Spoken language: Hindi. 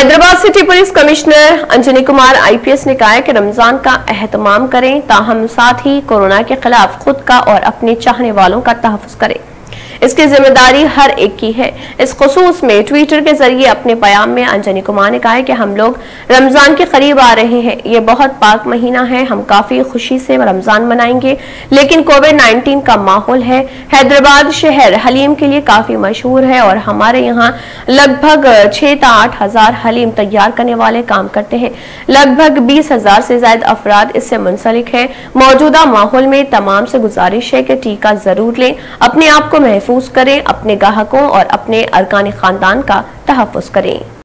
Hyderabad city police commissioner Anjani Kumar IPS ने कहा है कि रमजान का एहतमाम करें, ताहम साथ ही कोरोना के खिलाफ खुद का और अपने चाहने वालों का तहफ्फुज़ करें। इसकी जिम्मेदारी हर एक की है। इस खुसूस में ट्विटर के जरिए अपने बयान में अंजनी कुमार ने कहा है कि हम लोग रमजान के करीब आ रहे हैं। ये बहुत पाक महीना है, हम काफी खुशी से रमजान मनाएंगे, लेकिन कोविड-19 का माहौल है। हैदराबाद शहर हलीम के लिए काफी मशहूर है और हमारे यहाँ लगभग 6 से 8 हजार हलीम तैयार करने वाले काम करते हैं। लगभग 20,000 से ज्यादा अफराद इससे मुंसलिक है। मौजूदा माहौल में तमाम से गुजारिश है कि टीका जरूर लें, अपने आप को महफूज करें, अपने ग्राहकों और अपने अरकान खानदान का तहफ्फुज़ करें।